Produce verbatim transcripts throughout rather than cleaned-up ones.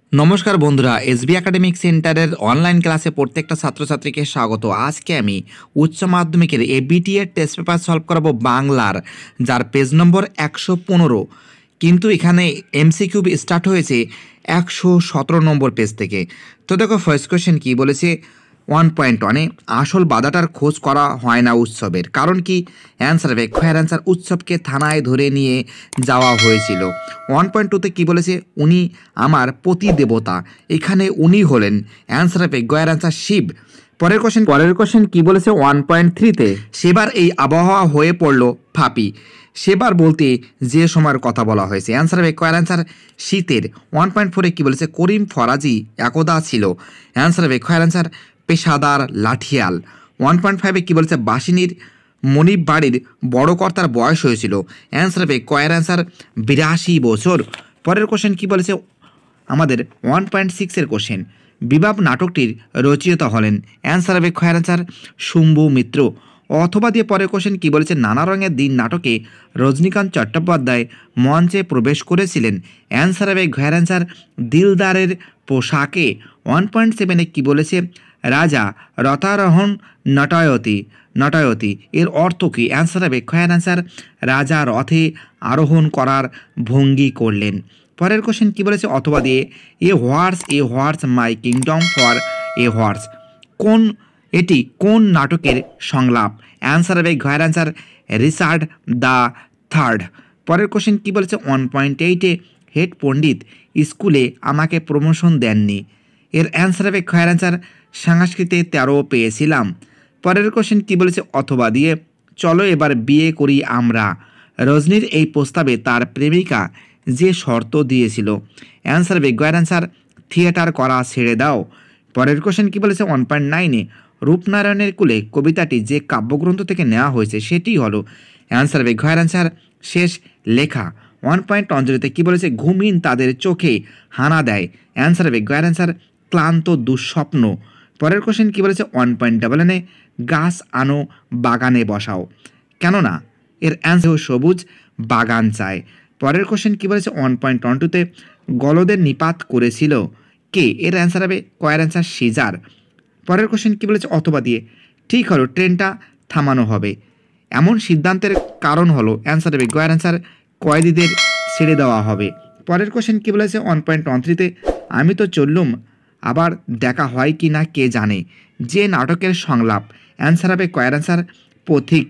নমস্কার বন্ধুরা, SB academic সেন্টারের অনলাইন ক্লাসে প্রত্যেকটা ছাত্রছাত্রীকে স্বাগত। আজকে আমি উচ্চ মাধ্যমিকের এবিটিএ টেস্ট পেপার সলভ করাবো বাংলার, যার পেজ নম্বর একশো পনেরো। কিন্তু এখানে এমসিকিউ স্টার্ট হয়েছে একশো সতেরো নম্বর পেজ থেকে। তো দেখো ফার্স্ট কোয়েশ্চেন কী বলেছে, ওয়ান পয়েন্ট ওয়ানে আসল বাধাটার খোঁজ করা হয় না উৎসবের কারণ কি? অ্যান্সার হবে খয়ের অ্যান্সার উৎসবকে থানায় ধরে নিয়ে যাওয়া হয়েছিল। ওয়ান পয়েন্ট টুতে কী বলেছে, উনি আমার পতি দেবতা, এখানে উনি হলেন অ্যান্সার হবে গয়ের অ্যান্সার শিব। পরের কোশ্চেন পরের কোশ্চেন কী বলেছে, ওয়ান পয়েন্ট থ্রিতে সেবার এই আবহাওয়া হয়ে পড়ল ফাঁপি, সেবার বলতে যে সময়ের কথা বলা হয়েছে, অ্যান্সার হবে কয়ের অ্যান্সার শীতের। ওয়ান পয়েন্ট ফোরে কী বলেছে, করিম ফরাজি একদা ছিল, অ্যান্সার হবে কয়ের অ্যান্সার পেশাদার লাঠিয়াল। ওয়ান পয়েন্ট ফাইভে কী বলেছে, বাসিনীর মনিব বাড়ির বড় কর্তার বয়স হয়েছিল, অ্যান্সার হবে কয়ের অ্যান্সার বিরাশি বছর। পরের কোশ্চেন কী বলেছে, আমাদের ওয়ান পয়েন্ট সিক্সের কোশ্চেন, বিবাব নাটকটির রচয়িতা হলেন, অ্যান্সার হবে কয়ের অ্যান্সার শুম্ভু মিত্র। অথবা দিয়ে পরের কোশ্চেন কী বলেছে, নানা রঙের দিন নাটকে রজনীকান্ত চট্টোপাধ্যায় মঞ্চে প্রবেশ করেছিলেন, অ্যান্সার হবে ঘয়ের অ্যান্সার দিলদারের পোশাকে। ওয়ান পয়েন্ট সেভেনে কী বলেছে, রাজা রথারোহণ নটায়তি নটায়তি এর অর্থ কী? অ্যান্সার হবে খয়ের অ্যান্সার রাজা রথে আরোহণ করার ভঙ্গি করলেন। পরের কোশ্চেন কী বলেছে, অথবা দিয়ে a horse a horse my kingdom for a horse, কোন এটি কোন নাটকের সংলাপ? অ্যান্সার হবে ঘয়ের অ্যান্সার রিচার্ড দ্য থার্ড। পরের কোশ্চেন কী বলেছে, ওয়ান পয়েন্ট এইটে হেড পণ্ডিত স্কুলে আমাকে প্রমোশন দেননি, এর অ্যান্সার হবে খয়ের অ্যান্সার সংস্কৃতে তেরো পেয়েছিলাম। পরের কোশ্চেন কী বলেছে, অথবা দিয়ে চলো এবার বিয়ে করি আমরা, রজনীর এই প্রস্তাবে তার প্রেমিকা যে শর্ত দিয়েছিল, অ্যান্সার হবে গয়ের অ্যান্সার থিয়েটার করা ছেড়ে দাও। পরের কোশ্চেন কী বলেছে, ওয়ান পয়েন্ট নাইনে রূপনারায়ণের কুলে কবিতাটি যে কাব্যগ্রন্থ থেকে নেওয়া হয়েছে সেটি হলো, অ্যান্সার হবে ঘয়ের অ্যান্সার শেষ লেখা। ওয়ান পয়েন্ট অঞ্জলিতে কী বলেছে, ঘুমিন তাদের চোখে হানা দেয়, অ্যান্সার হবে গয়ের অ্যান্সার ক্লান্ত দুঃস্বপ্ন। পরের কোশ্চেন কী বলেছে, ওয়ান পয়েন্ট ডাবল এনে গাছ আনো বাগানে বসাও, কেননা এর অ্যান্সার সবুজ বাগান চায়। পরের কোশ্চেন কী বলেছে, ওয়ান পয়েন্ট ওয়ান টুতে গলদের নিপাত করেছিল কে? এর অ্যান্সার হবে কয়ের অ্যান্সার সিজার। পরের কোশ্চেন কী বলেছে, অথবা দিয়ে ঠিক হলো ট্রেনটা থামানো হবে, এমন সিদ্ধান্তের কারণ হলো, অ্যান্সার হবে গয়ের অ্যান্সার কয়েদিদের ছেড়ে দেওয়া হবে। পরের কোশ্চেন কী বলেছে, ওয়ান পয়েন্ট ওয়ান থ্রিতে আমি তো চললুম আবার দেখা হয় কি না কে জানে, যে নাটকের সংলাপ, অ্যান্সার হবে কয়ের অ্যান্সার পথিক।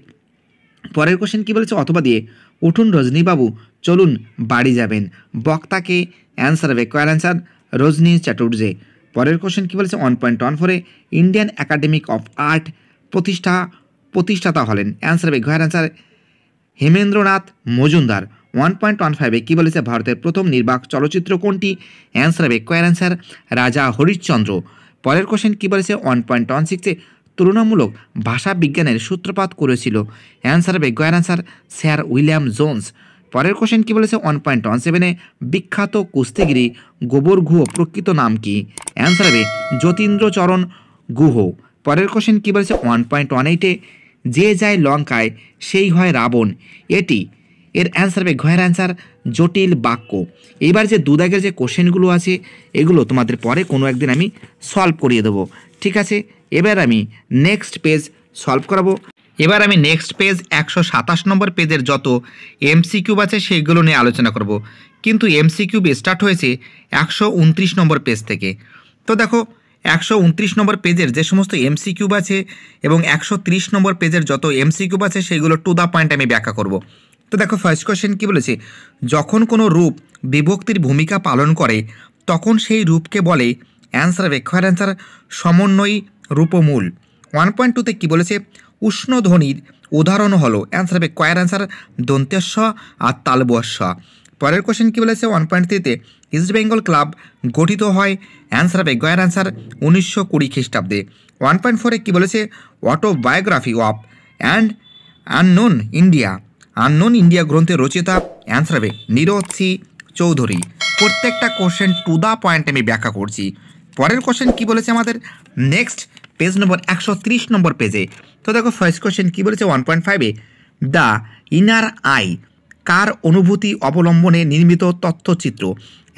পরের কোশ্চেন কী বলেছে, অথবা দিয়ে উঠুন রজনীবাবু চলুন বাড়ি যাবেন, বক্তাকে, অ্যান্সার হবে কয়ের অ্যান্সার রজনী চ্যাটার্জি। পরের কোশ্চেন কী বলেছে, ওয়ান পয়েন্ট ওয়ান ফোরে ইন্ডিয়ান একাডেমিক অফ আর্ট প্রতিষ্ঠা প্রতিষ্ঠাতা হলেন, অ্যান্সার হবে ঘয়ের answer Hemendranath Majumdar. One point one ফাইভে কী বলেছে, ভারতের প্রথম নির্বাক চলচ্চিত্র কোনটি? অ্যান্সার হবে কয়ের অ্যান্সার রাজা হরিশ্চন্দ্র। পরের কোশ্চেন কী বলেছে, ওয়ান পয়েন্ট ওয়ান সিক্সে তুলনামূলক ভাষা বিজ্ঞানের সূত্রপাত করেছিল, অ্যান্সার হবে গয়ের অ্যান্সার স্যার উইলিয়াম জোন্স। পরের কোশ্চেন কী বলেছে, ওয়ান পয়েন্ট ওয়ান সেভেনে বিখ্যাত কুস্তিগিরি গোবর গুহ প্রকৃত নাম কি? অ্যান্সার হবে যতীন্দ্রচরণ গুহ। পরের কোশ্চেন কী বলেছে, ওয়ান পয়েন্ট ওয়ান এইটে যে যায় লঙ্কায় সেই হয় রাবণ, এটি এর অ্যান্সার হবে ঘয়ের অ্যান্সার জটিল বাক্য। এইবার যে দুদাগের যে কোশ্চেনগুলো আছে এগুলো তোমাদের পরে কোনো একদিন আমি সলভ করিয়ে দেবো, ঠিক আছে? এবার আমি নেক্সট পেজ সলভ করাবো। এবার আমি নেক্সট পেজ একশো সাতাশ নম্বর পেজের যত এমসিকিউব আছে সেইগুলো নিয়ে আলোচনা করব, কিন্তু এমসিকিউব স্টার্ট হয়েছে একশো উনত্রিশ নম্বর পেজ থেকে। তো দেখো একশো উনত্রিশ নম্বর পেজের যে সমস্ত এমসিকিউব আছে এবং একশো ত্রিশ নম্বর পেজের যত এমসিকিউব আছে সেইগুলো টু দ্য পয়েন্ট আমি ব্যাখ্যা করব। তো দেখো ফার্স্ট কোশ্চেন কী বলেছে, যখন কোনো রূপ বিভক্তির ভূমিকা পালন করে তখন সেই রূপকে বলে, অ্যান্সার হবে খয়ের অ্যান্সার সমন্বয়ী রূপমূল। ওয়ান পয়েন্ট টুতে কী বলেছে, উষ্ণ ধ্বনির উদাহরণ হলো, অ্যান্সার হবে কয়ের অ্যান্সার দন্তেস্ব আর তালবস্ব। পরের কোশ্চেন কী বলেছে, ওয়ান পয়েন্ট থ্রিতে ইস্ট বেঙ্গল ক্লাব গঠিত হয়, অ্যান্সার হবে গয়ের অ্যান্সার উনিশশো কুড়ি খ্রিস্টাব্দে। ওয়ান পয়েন্ট ফোরে কী বলেছে, autobiography of and unknown India unknown India গ্রন্থের রচয়িতা, অ্যান্সার হবে নীরজ সি চৌধুরী। প্রত্যেকটা কোশ্চেন টু দ্য পয়েন্ট আমি ব্যাখ্যা করছি। পরের কোশ্চেন কী বলেছে, আমাদের নেক্সট পেজ নম্বর একশো ত্রিশ নম্বর পেজে। তো দেখো ফার্স্ট কোশ্চেন কী বলেছে, ওয়ান পয়েন্ট ফাইভে দ্য ইনার আই কার অনুভূতি অবলম্বনে নির্মিত তথ্যচিত্র,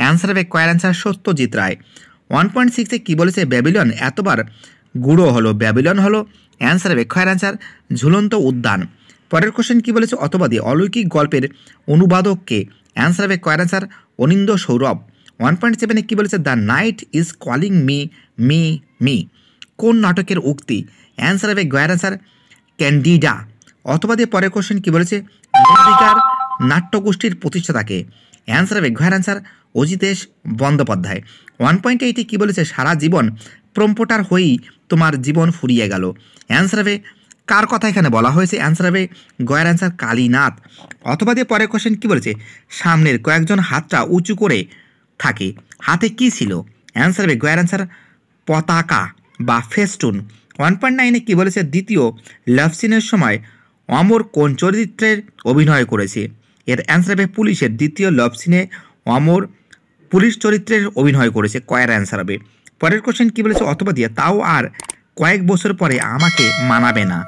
অ্যান্সার হবে কয়ের answer Satyajit Ray. One point সিক্সে কী বলেছে, ব্যাবিলন এতবার গুঁড়ো হলো, ব্যাবিলন হলো অ্যান্সার হবে কয়ের অ্যান্সার ঝুলন্ত উদ্যান। পরের কোশ্চেন কী বলেছে, অথবাদী অলৌকিক গল্পের অনুবাদককে, অ্যান্সার হবে কয়ের answer Aninda Sourav. One point সেভেনে কী বলেছে, the night is calling me me me কোন নাটকের উক্তি, অ্যান্সার হবে গয়ের অ্যান্সার ক্যান্ডিডা। অথবা দিয়ে পরের কোশ্চেন কী বলেছে, নির্বিকার নাট্যগোষ্ঠীর প্রতিষ্ঠাতাকে, অ্যান্সার হবে গয়ের answer Ajitesh Bandyopadhyay. One point এইটে কী বলেছে, সারা জীবন প্রম্পটার হয়েই তোমার জীবন ফুরিয়ে গেল, অ্যান্সার হবে কার কথা এখানে বলা হয়েছে, অ্যান্সার হবে গয়ের অ্যান্সার কালীনাথ। অথবা দিয়ে পরের কোশ্চেন কী বলেছে, সামনের কয়েকজন হাতটা উঁচু করে থাকে, হাতে কি ছিল, অ্যান্সার হবে গয়ের অ্যান্সার পতাকা বা ফেস্টুন। ওয়ান পয়েন্ট নাইনে কী বলেছে, দ্বিতীয় লাভ সিনের সময় অমর কোন চরিত্রের অভিনয় করেছে, এর অ্যান্সার হবে পুলিশের। দ্বিতীয় লাভ সিনে অমর পুলিশ চরিত্রের অভিনয় করেছে, কয়ের অ্যান্সার হবে। পরের কোশ্চেন কী বলেছে, অথবা দিয়ে তাও আর কয়েক বছর পরে আমাকে মানাবে না,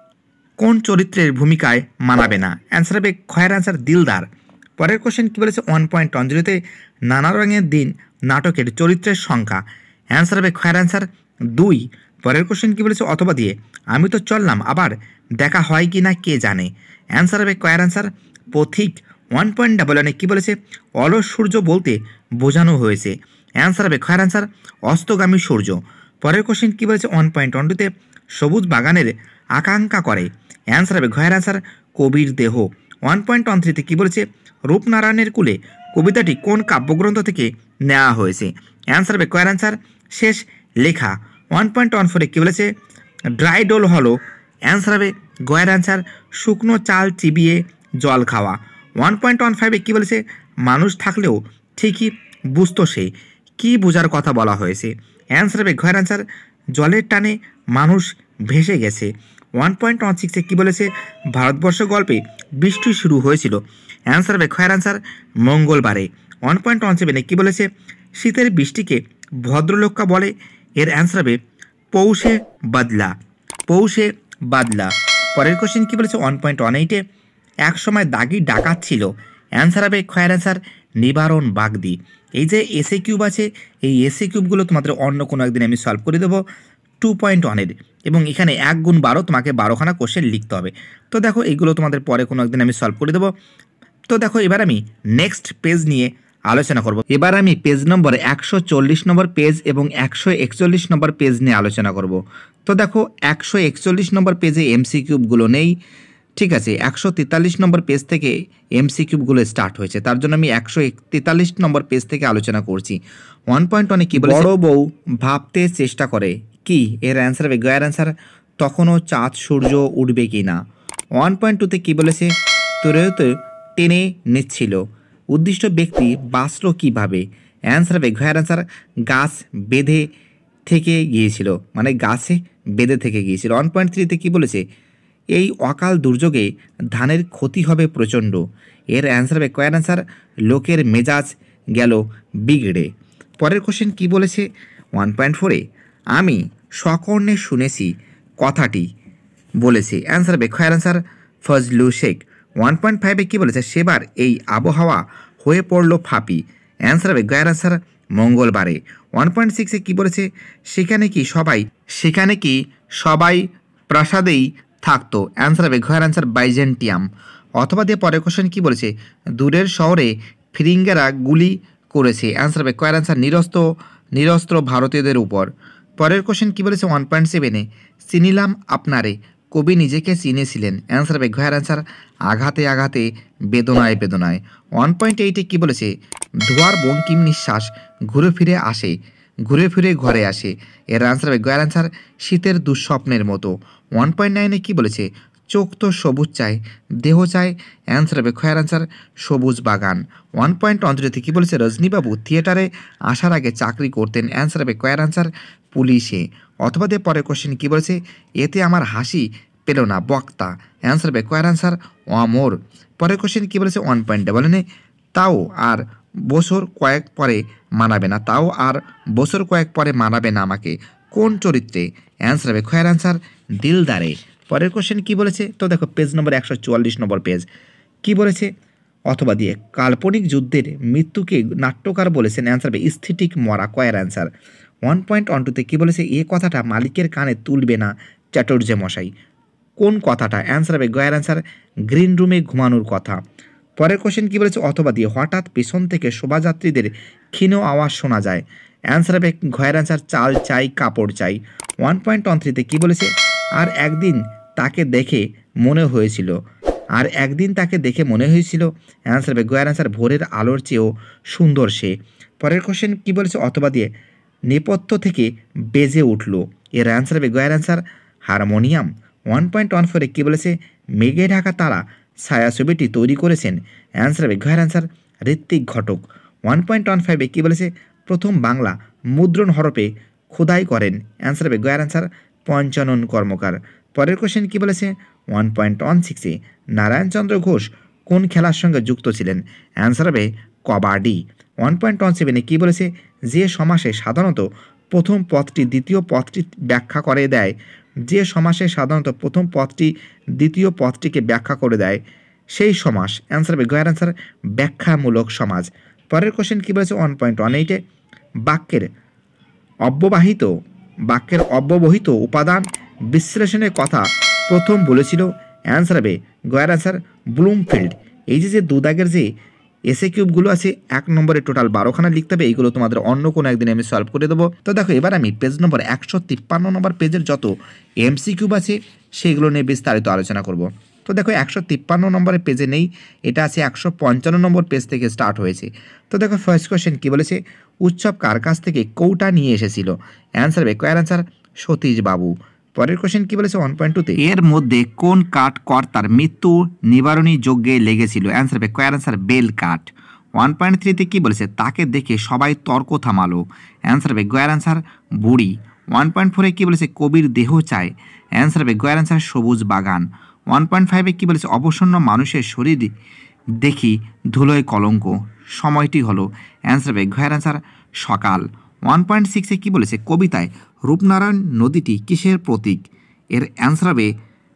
কোন চরিত্রের ভূমিকায় মানাবে না, অ্যান্সার হবে খয়ের অ্যান্সার দিলদার। পরের কোশ্চেন কী বলেছে, ওয়ান পয়েন্ট অঞ্জলিতে নানা রঙের দিন নাটকের চরিত্রের সংখ্যা, অ্যান্সার হবে খয়ের অ্যান্সার দুই। পরের কোশ্চেন কী বলেছে, অথবা দিয়ে আমি তো চললাম আবার দেখা হয় কি না কে জানে, অ্যান্সার হবে কয়ের অ্যান্সার পথিক। ওয়ান পয়েন্ট ডাবল ওয়ানে কী বলেছে, অলস সূর্য বলতে বোঝানো হয়েছে, অ্যান্সার হবে খয়ের অ্যান্সার অস্তগামী সূর্য। পরের কোশ্চেন কী বলেছে, ওয়ান পয়েন্ট ওয়ান টুতে সবুজ বাগানের আকাঙ্ক্ষা করে, অ্যান্সার হবে ঘয়ের অ্যান্সার কবির দেহ। ওয়ান পয়েন্ট ওয়ান থ্রিতে কী বলেছে, রূপনারায়ণের কুলে কবিতাটি কোন কাব্যগ্রন্থ থেকে নেওয়া হয়েছে, অ্যান্সার হবে কয়ের অ্যান্সার শেষ লেখা। ওয়ান পয়েন্ট ওয়ান ফোরে কী বলেছে, ড্রাই ডোল হলো, অ্যান্সার হবে গয়ের অ্যান্সার শুকনো চাল চিবিয়ে জল খাওয়া। ওয়ান পয়েন্ট ওয়ান ফাইভে কী বলেছে, মানুষ থাকলেও ঠিকই বুঝতো সে, কী বোঝার কথা বলা হয়েছে, অ্যান্সার হবে ঘয়ের অ্যান্সার জলের টানে মানুষ ভেসে গেছে। ওয়ান পয়েন্ট ওয়ান সিক্সে কী বলেছে, ভারতবর্ষ গল্পে বৃষ্টি শুরু হয়েছিল, অ্যান্সার হবে খয়ের অ্যান্সার মঙ্গলবারে। ওয়ান পয়েন্ট ওয়ান সেভেনে কী বলেছে, শীতের বৃষ্টিকে ভদ্রলোকা বলে, এর অ্যান্সার হবে পৌষে বাদলা, পৌষে বাদলা। পরের কোশ্চেন কী বলেছে, ওয়ান পয়েন্ট ওয়ান এইটে এক সময় দাগি ডাকাত ছিল, অ্যান্সার হবে খয়ের অ্যান্সার নিবারণ বাগদি। এই যে এসে কিউব আছে, এই এসে কিউবগুলো তোমাদের অন্য কোনো একদিন আমি সলভ করে দেবো টু পয়েন্ট ওয়ানের, এবং এখানে এক গুণ বারো তোমাকে বারোখানা কোশ্চেন লিখতে হবে। তো দেখো এইগুলো তোমাদের পরে কোনো একদিন আমি সলভ করে দেবো। তো দেখো এবার আমি নেক্সট পেজ নিয়ে আলোচনা করব। এবার আমি পেজ নম্বর একশো চল্লিশ নম্বর পেজ এবং একশো একচল্লিশ নম্বর পেজ নিয়ে আলোচনা করব। তো দেখো একশো একচল্লিশ নম্বর পেজে এমসিকিউবগুলো নেই, ঠিক আছে। একশো তেতাল্লিশ নম্বর পেজ থেকে এমসিকিউবগুলো স্টার্ট হয়েছে, তার জন্য আমি একশো তেতাল্লিশ নম্বর পেজ থেকে আলোচনা করছি। ওয়ান পয়েন্ট ওয়ানে কী বলে, বড় বউ ভাবতে চেষ্টা করে কি, এর অ্যান্সার হবে গয়ের অ্যান্সার তখনও চাঁদ সূর্য উঠবে কি না। ওয়ান পয়েন্ট টুতে কী বলেছে, তোরেতে টেনে নিচ্ছিল, উদ্দিষ্ট ব্যক্তি বাঁচল কীভাবে, অ্যান্সার হবে গয়ের অ্যান্সার গাছ বেঁধে থেকে গিয়েছিল, মানে গাছে বেঁধে থেকে গিয়েছিল। ওয়ান পয়েন্ট থ্রিতে কী বলেছে, এই অকাল দুর্যোগে ধানের ক্ষতি হবে প্রচণ্ড, এর অ্যান্সার হবে কয়ের অ্যান্সার লোকের মেজাজ গেল বিগড়ে। পরের কোশ্চেন কী বলেছে, ওয়ান পয়েন্ট ফোরে আমি সকর্ণে শুনেছি কথাটি বলেছে, অ্যান্সার হবে খয়ের answer Fazlu Sheikh. One point ফাইভে কী বলেছে, সেবার এই আবহাওয়া হয়ে পড়লো ফাঁপি, অ্যান্সার হবে গয়ের অ্যান্সার মঙ্গলবারে। ওয়ান পয়েন্ট সিক্সে কী বলেছে, সেখানে কি সবাই সেখানে কি সবাই প্রাসাদেই থাকতো, অ্যান্সার হবে ঘয়ের অ্যান্সার বাইজেন্টিয়াম। অথবা দিয়ে পরের কোশ্চেন কী বলেছে, দূরের শহরে ফিরিঙ্গেরা গুলি করেছে, অ্যান্সার হবে কয়ের অ্যান্সার নিরস্ত্র নিরস্ত্র ভারতীয়দের উপর। পরের কোশ্চেন কী বলেছে, ওয়ান পয়েন্ট সেভেনে চিনিলাম আপনারে কবি নিজেকে চিনেছিলেন, অ্যান্সার হবে ঘয়ের অ্যান্সার আঘাতে আঘাতে বেদনায় বেদনায়। ওয়ান পয়েন্ট এইটে কী বলেছে, ধোয়ার বঙ্কিম নিঃশ্বাস ঘুরে ফিরে আসে ঘুরে ফিরে ঘরে আসে, এর অ্যান্সার হবে গয়ের অ্যান্সার শীতের দুঃস্বপ্নের মতো। ওয়ান পয়েন্ট নাইনে কী বলেছে, চোখ তো সবুজ চায় দেহ চায়, অ্যান্সার হবে খয়ের অ্যান্সার সবুজ বাগান। ওয়ান পয়েন্ট অঞ্চলিতে কী বলেছে, রজনীবাবু থিয়েটারে আসার আগে চাকরি করতেন, অ্যান্সার হবে কয়ের অ্যান্সার পুলিশে। অথবা দিয়ে পরের কোশ্চেন কী বলেছে, এতে আমার হাসি পেল না বক্তা, অ্যান্সার হবে কয়ের অ্যান্সার অমর। পরের কোশ্চেন কী বলেছে, ওয়ান পয়েন্ট ডাবল তাও আর বছর কয়েক পরে মানাবে না, তাও আর বছর কয়েক পরে মানাবে না আমাকে, কোন চরিত্রে, অ্যান্সার হবে খয়ের অ্যান্সার দিলদারে। পরের কোশ্চেন কী বলেছে, তো দেখো পেজ নম্বর একশো চুয়াল্লিশ নম্বর পেজ কী বলেছে, অথবা দিয়ে কাল্পনিক যুদ্ধের মৃত্যুকে নাট্যকার বলেছেন, অ্যান্সার হবে স্থিতিক মরা। কয়ের অ্যান্সার। ওয়ান পয়েন্ট ওয়ান টুতে কী বলেছে, এ কথাটা মালিকের কানে তুলবে না চ্যাটার্জি মশাই। কোন কথাটা, অ্যান্সার হবে গয়ের অ্যান্সার গ্রিন রুমে ঘুমানোর কথা। পরের কোশ্চেন কী বলেছে, অথবা দিয়ে হঠাৎ পেছন থেকে শোভাযাত্রীদের ক্ষীণ আওয়াজ শোনা যায়, অ্যান্সার হবে ঘয়ের অ্যান্সার চাল চাই কাপড় চাই। ওয়ান পয়েন্ট ওয়ান থ্রিতে কী বলেছে, আর একদিন তাকে দেখে মনে হয়েছিল, আর একদিন তাকে দেখে মনে হয়েছিল, অ্যান্সার হবে গয়ের অ্যান্সার ভোরের আলোর চেয়েও সুন্দর সে। পরের কোশ্চেন কী বলেছে, অথবা দিয়ে নেপথ্য থেকে বেজে উঠল, এর অ্যান্সার হবে গয়ের answer harmonium. One point one ফোরে কী বলেছে, মেঘে ঢাকা তারা ছায়াছবিটি তৈরি করেছেন, অ্যান্সার হবে ঘয়ের answer Ritwik Ghatak. One point one ফাইভে কী বলেছে, প্রথম বাংলা মুদ্রণ হরফে খোদাই করেন, অ্যান্সার হবে গয়ের অ্যান্সার পঞ্চানন কর্মকার। পরের কোশ্চেন কী বলেছে, ওয়ান পয়েন্ট ওয়ান সিক্সে নারায়ণচন্দ্র ঘোষ কোন খেলার সঙ্গে যুক্ত ছিলেন, অ্যান্সার হবে কবাডি। ওয়ান পয়েন্ট ওয়ান সেভেনে কী বলেছে, যে সমাসে সাধারণত প্রথম পদটি দ্বিতীয় পদটি ব্যাখ্যা করে দেয়, যে সমাসে সাধারণত প্রথম পদটি দ্বিতীয় পদটিকে ব্যাখ্যা করে দেয় সেই সমাস, অ্যান্সার হবে গয়ের অ্যান্সার ব্যাখ্যামূলক সমাজ। পরের কোশ্চেন কী বলেছে, ওয়ান পয়েন্ট ওয়ান এইটে বাক্যের অব্যবহিত বাক্যের অব্যবহিত উপাদান বিশ্লেষণের কথা প্রথম বলেছিল, অ্যান্সার হবে গয়ের অ্যান্সার ব্লুমফিল্ড। এই যে যে দুদাগের যে এসে কিউবগুলো আছে এক নম্বরে টোটাল বারোখানা লিখতে হবে, এইগুলো তোমাদের অন্য কোনো একদিন আমি সলভ করে দেবো। তো দেখো এবার আমি পেজ নম্বর একশো তিপ্পান্ন নম্বর পেজের যত এমসি কিউব আছে সেগুলো নিয়ে বিস্তারিত আলোচনা করব। তো দেখো একশো তিপ্পান্ন নম্বরের পেজে নেই, এটা আছে একশো পঞ্চান্ন নম্বর পেজ থেকে স্টার্ট হয়েছে। তো দেখো ফার্স্ট কোয়েশ্চেন কী বলেছে, উৎসব কার কাছ থেকে কৌটা নিয়ে এসেছিল, অ্যান্সার হবে কয়ের অ্যান্সার সতীশ বাবু। পরের কোশ্চেন কী বলেছে, ওয়ান পয়েন্ট টুতে এর মধ্যে কোন কাঠ কর্তার মৃত্যু নিবারণী যজ্ঞে লেগেছিল, অ্যান্সার হবে কয়ের অ্যান্সার বেল কাঠ। ওয়ান পয়েন্ট থ্রিতে কী বলেছে, তাকে দেখে সবাই তর্ক থামালো, অ্যান্সার হবে গয়ের অ্যান্সার বুড়ি। ওয়ান পয়েন্ট ফোরে কী বলেছে, কবির দেহ চায়, অ্যান্সার হবে গয়ের অ্যান্সার সবুজ বাগান। ওয়ান পয়েন্ট ফাইভে কী বলেছে, অবসন্ন মানুষের শরীর দেখি ধুলোয় কলঙ্ক, সময়টি হলো, অ্যান্সার হবে গয়ের অ্যান্সার সকাল। ওয়ান পয়েন্ট সিক্সে কী বলেছে, কবিতায় রূপনারায়ণ নদীটি কিসের প্রতীক, এর অ্যান্সার হবে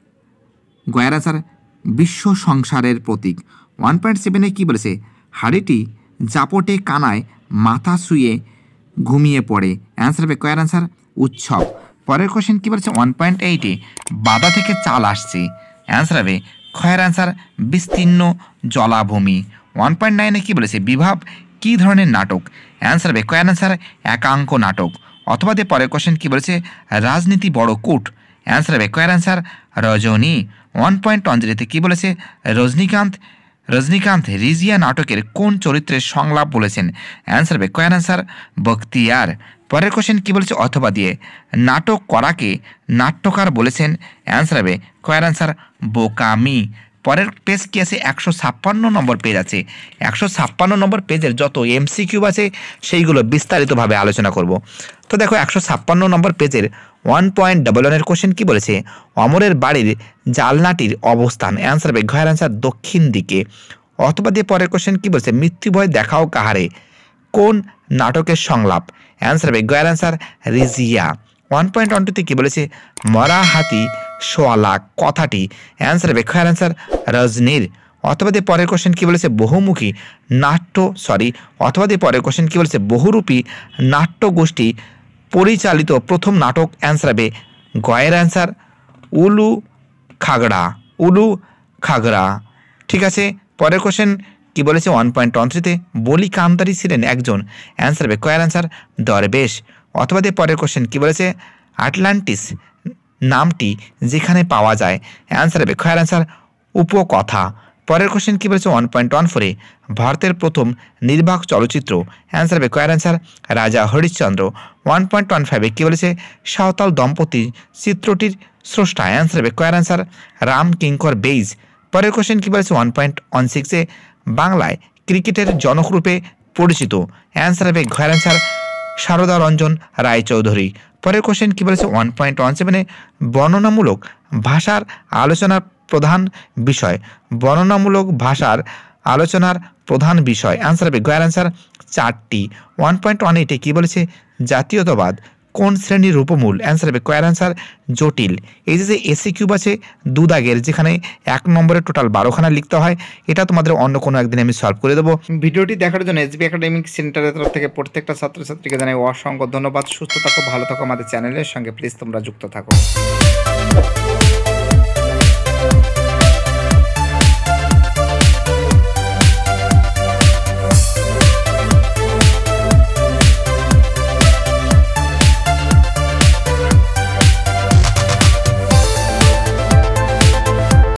গয়ের অ্যান্সার বিশ্ব সংসারের প্রতীক। ওয়ান পয়েন্ট সেভেনে কী বলেছে, হাড়িটি জাপটে কানায় মাথা শুয়ে ঘুমিয়ে পড়ে, অ্যান্সার হবে কয়ের অ্যান্সার উৎসব। পরের কোশ্চেন কী বলেছে, ওয়ান পয়েন্ট এইটে বাদা থেকে চাল আসছে, অ্যান্সার হবে ক্ষয়ের অ্যান্সার বিস্তীর্ণ জলাভূমি। ওয়ান পয়েন্ট নাইনে কী বলেছে, বিভাব কী ধরনের নাটক, অ্যান্সার হবে কয়ের অ্যান্সার একাঙ্ক নাটক। অথবা দিয়ে পরের কোশ্চেন কী বলেছে, রাজনীতি বড় কূট, অ্যান্সার হবে কয়ের answer Rajani. One point one জিরোতে কী বলেছে, রজনীকান্ত রজনীকান্ত রিজিয়া নাটকের কোন চরিত্রের সংলাপ বলেছেন, অ্যান্সার হবে কয়ের অ্যান্সার বখতিয়ার। পরের কোশ্চেন কী বলেছে, অথবা দিয়ে নাটক করাকে নাট্যকার বলেছেন, অ্যান্সার হবে কয়ের অ্যান্সার বোকামি। পরের পেজ কি আছে, একশো ছাপ্পান্ন নম্বর পেজ আছে। একশো ছাপ্পান্ন নম্বর পেজের যত এমসি কিউব আছে সেইগুলো বিস্তারিতভাবে আলোচনা করব। তো দেখো একশো ছাপ্পান্ন নম্বর পেজের ওয়ান পয়েন্ট ডাবল ওয়ানের কোশ্চেন কী বলেছে, অমরের বাড়ির জালনাটির অবস্থান, অ্যান্সার হবে ঘয়ের অ্যান্সার দক্ষিণ দিকে। অথবা দিয়ে পরের কোশ্চেন কী বলেছে, মৃত্যুভয় দেখাও কাহারে কোন নাটকের সংলাপ, অ্যান্সার হবে গয়ের answer Razia. One point one টুতে কী বলেছে, মরা হাতি সোয়ালা কথাটি, অ্যান্সার হবে গয়ের অ্যান্সার রজনীর। অথবা দিয়ে পরের কোশ্চেন কী বলেছে, বহুমুখী নাট্য সরি অথবা দিয়ে পরের কোশ্চেন কী বলেছে, বহুরূপী নাট্যগোষ্ঠী পরিচালিত প্রথম নাটক, অ্যান্সার হবে গয়ের অ্যান্সার উলু খাগড়া উলু খাগড়া। ঠিক আছে, পরের কোশ্চেন কী বলেছে, ওয়ান পয়েন্ট ওয়ান থ্রিতে বলি কান্তারি ছিলেন একজন, অ্যান্সার হবে কয়ের অ্যান্সার দরবেশ। অথবা দিয়ে পরের কোশ্চেন কী বলেছে, আটলান্টিস নামটি যেখানে পাওয়া যায়, অ্যান্সার হবে কয়ের অ্যান্সার উপকথা। পরের কোশ্চেন কী বলেছে, ওয়ান পয়েন্ট ওয়ান ফোরে ভারতের প্রথম নির্বাক চলচ্চিত্র, অ্যান্সার হবে কয়ের অ্যান্সার রাজা হরিশ্চন্দ্র। ওয়ান পয়েন্ট ওয়ান ফাইভে কী বলেছে, সাঁওতাল দম্পতি চিত্রটির স্রষ্টা, অ্যান্সার হবে কয়ের অ্যান্সার রাম কিঙ্কর বেইজ। পরের কোশ্চেন কী বলেছে, ওয়ান পয়েন্ট ওয়ান সিক্সে বাংলায় ক্রিকেটের জনকরূপে পরিচিত, অ্যান্সার হবে ঘয়ের অ্যান্সার সারদা রঞ্জন রায়চৌধুরী। পরের কোশ্চেন কী বলেছে, ওয়ান পয়েন্ট ওয়ান সেভেনে বর্ণনামূলক ভাষার আলোচনার প্রধান বিষয়, বর্ণনামূলক ভাষার আলোচনার প্রধান বিষয়, অ্যান্সার হবে গয়ের অ্যান্সার চারটি। ওয়ান পয়েন্ট ওয়ান এইটে কী বলেছে, জাতীয়তাবাদ কোন শ্রেণীর রূপমূল? অ্যান্সার হবে কয়ার অ্যান্সার জটিল। এই যে যে এসি কিউব আছে দু দাগের, যেখানে এক নম্বরে টোটাল বারোখানা লিখতে হয়, এটা তোমাদের অন্য কোনো একদিন আমি সলভ করে দেবো। ভিডিওটি দেখার জন্য এসবি একাডেমিক সেন্টারের তরফ থেকে প্রত্যেকটা ছাত্রছাত্রীকে জানাই অসংখ্য ধন্যবাদ। সুস্থ থাকো, ভালো থাকো, আমাদের চ্যানেলের সঙ্গে প্লিজ তোমরা যুক্ত থাকো।